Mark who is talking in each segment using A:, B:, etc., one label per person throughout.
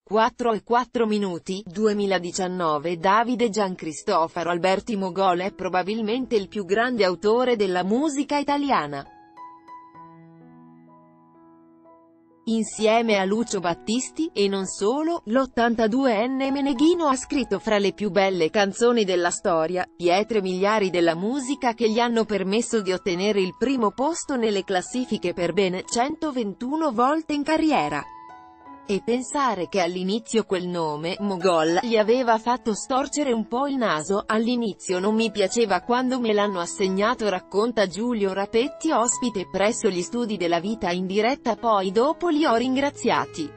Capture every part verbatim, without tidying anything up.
A: quattro e quattro minuti, duemiladiciannove Davide Giancristofaro Alberti Mogol è probabilmente il più grande autore della musica italiana. Insieme a Lucio Battisti, e non solo, l'ottantaduenne Meneghino ha scritto fra le più belle canzoni della storia, pietre miliari della musica che gli hanno permesso di ottenere il primo posto nelle classifiche per ben centoventuno volte in carriera. E pensare che all'inizio quel nome, Mogol, gli aveva fatto storcere un po' il naso. All'inizio non mi piaceva quando me l'hanno assegnato, racconta Giulio Rapetti, ospite presso gli studi della Vita in diretta, poi dopo li ho ringraziati.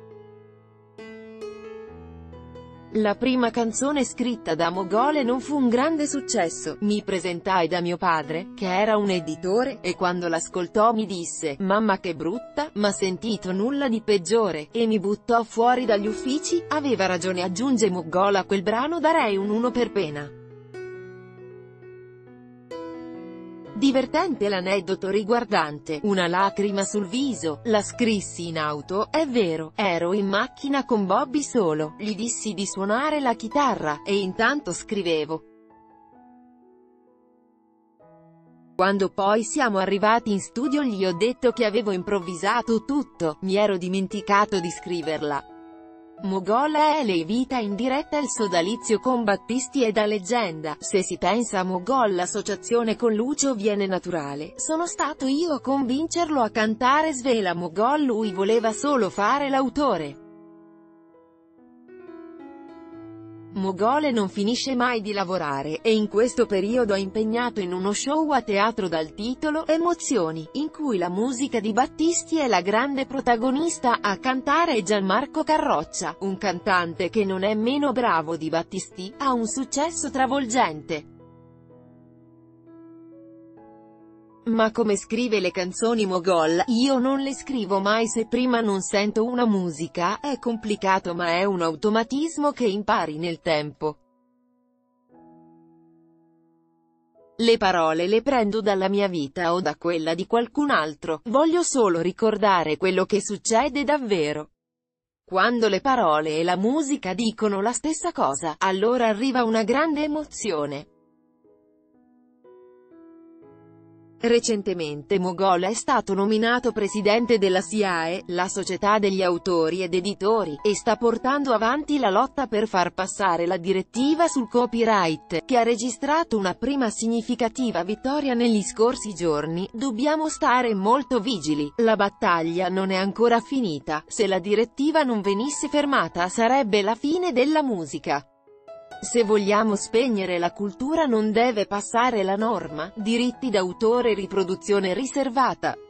A: La prima canzone scritta da Mogol non fu un grande successo. Mi presentai da mio padre, che era un editore, e quando l'ascoltò mi disse: «Mamma che brutta, ma sentito nulla di peggiore», e mi buttò fuori dagli uffici. Aveva ragione, aggiunge Mogol, a quel brano darei un uno per pena. Divertente l'aneddoto riguardante una lacrima sul viso. La scrissi in auto, è vero, ero in macchina con Bobby solo, gli dissi di suonare la chitarra, e intanto scrivevo. Quando poi siamo arrivati in studio gli ho detto che avevo improvvisato tutto, mi ero dimenticato di scriverla. Mogol è le Vita in diretta, il sodalizio con Battisti è da leggenda. Se si pensa a Mogol l'associazione con Lucio viene naturale. Sono stato io a convincerlo a cantare, svela Mogol, lui voleva solo fare l'autore. Mogol non finisce mai di lavorare, e in questo periodo è impegnato in uno show a teatro dal titolo Emozioni, in cui la musica di Battisti è la grande protagonista. A cantare è Gianmarco Carroccia, un cantante che non è meno bravo di Battisti, ha un successo travolgente. Ma come scrive le canzoni Mogol? Io non le scrivo mai se prima non sento una musica, è complicato ma è un automatismo che impari nel tempo. Le parole le prendo dalla mia vita o da quella di qualcun altro, voglio solo ricordare quello che succede davvero. Quando le parole e la musica dicono la stessa cosa, allora arriva una grande emozione. Recentemente Mogol è stato nominato presidente della S I A E, la Società degli Autori ed Editori, e sta portando avanti la lotta per far passare la direttiva sul copyright, che ha registrato una prima significativa vittoria negli scorsi giorni. Dobbiamo stare molto vigili, la battaglia non è ancora finita, se la direttiva non venisse fermata sarebbe la fine della musica. Se vogliamo spegnere la cultura non deve passare la norma, diritti d'autore e riproduzione riservata.